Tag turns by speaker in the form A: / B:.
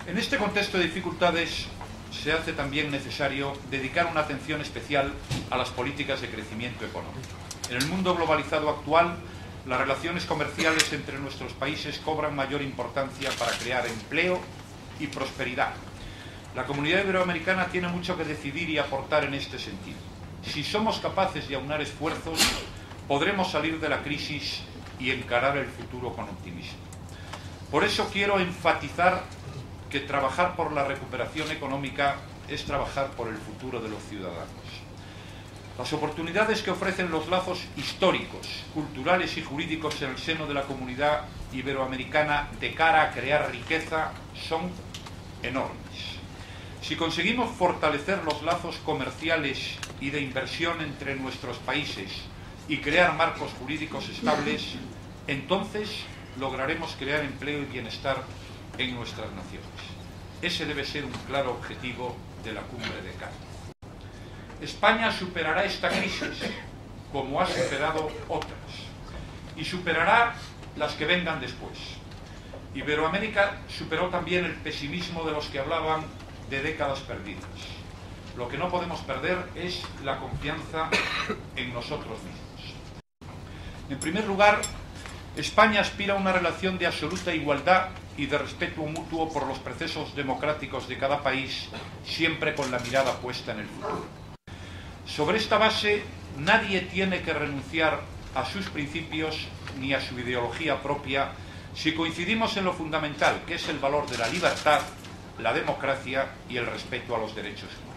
A: En este contexto de dificultades se hace también necesario dedicar una atención especial a las políticas de crecimiento económico. En el mundo globalizado actual, las relaciones comerciales entre nuestros países cobran mayor importancia para crear empleo y prosperidad. La comunidad iberoamericana tiene mucho que decidir y aportar en este sentido. Si somos capaces de aunar esfuerzos, podremos salir de la crisis y encarar el futuro con optimismo. Por eso quiero enfatizar que trabajar por la recuperación económica es trabajar por el futuro de los ciudadanos. Las oportunidades que ofrecen los lazos históricos, culturales y jurídicos en el seno de la comunidad iberoamericana de cara a crear riqueza son enormes. Si conseguimos fortalecer los lazos comerciales y de inversión entre nuestros países y crear marcos jurídicos estables, entonces lograremos crear empleo y bienestar en nuestras naciones. Ese debe ser un claro objetivo de la Cumbre de Cádiz. España superará esta crisis como ha superado otras y superará las que vengan después. Iberoamérica superó también el pesimismo de los que hablaban de décadas perdidas. Lo que no podemos perder es la confianza en nosotros mismos. En primer lugar, España aspira a una relación de absoluta igualdad y de respeto mutuo por los procesos democráticos de cada país, siempre con la mirada puesta en el futuro. Sobre esta base, nadie tiene que renunciar a sus principios ni a su ideología propia si coincidimos en lo fundamental, que es el valor de la libertad, la democracia y el respeto a los derechos humanos.